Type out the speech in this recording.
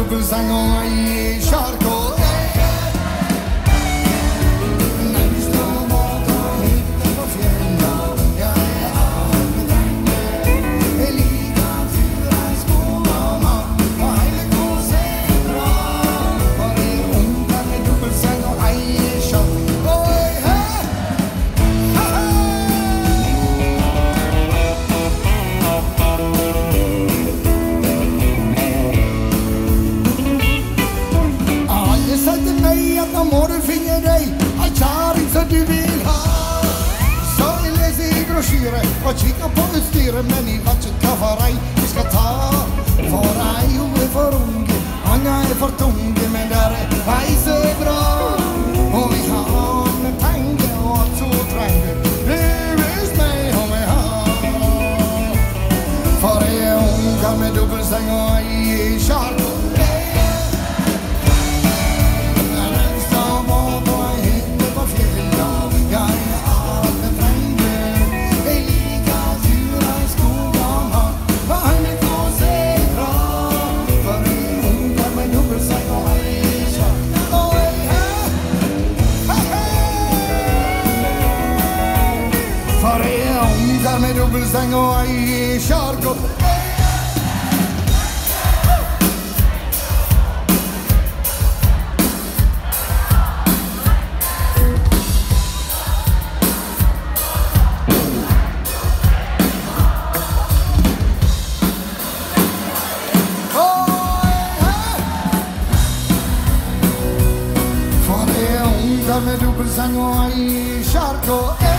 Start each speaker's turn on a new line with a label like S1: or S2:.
S1: dubbelsang och i Charco. Du vill ha så jag läser i broschyrer och kikar på utstyret, men i vattnet kaffarej vi ska ta för ej och är för unge, många är för tunga, men där är ej så bra och vi har med pengar och allt så tränger det visst mig om vi har för är unga med dubbelsäng och i Charco. Med dubbelsäng och i Charco. För det är unga med dubbelsäng och i Charco.